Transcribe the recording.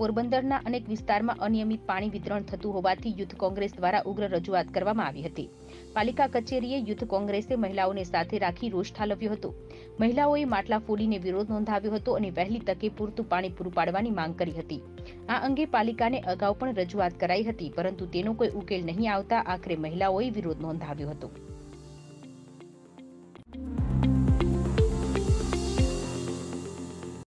પોરબંદરના અનેક વિસ્તારમાં અનિયમિત પાણી વિતરણ થતું હોવાથી યુથ કોંગ્રેસ દ્વારા ઉગ્ર રજૂઆત કરવામાં આવી હતી। પાલિકા કચેરીએ યુથ કોંગ્રેસે મહિલાઓને સાથે રાખી રોષ ઠાલવ્યો હતો। મહિલાઓએ માટલા ફોડીને વિરોધ નોંધાવ્યો હતો અને વહેલી તકે પૂરતું પાણી પૂરું પાડવાની માંગ કરી હતી। આ અંગે પાલિકાને અગાઉ પણ રજૂઆત કરાઈ હતી, પરંતુ તેનો કોઈ ઉકેલ નહીં આવતા આખરે મહિલાઓએ વિરોધ નોંધાવ્યો હતો।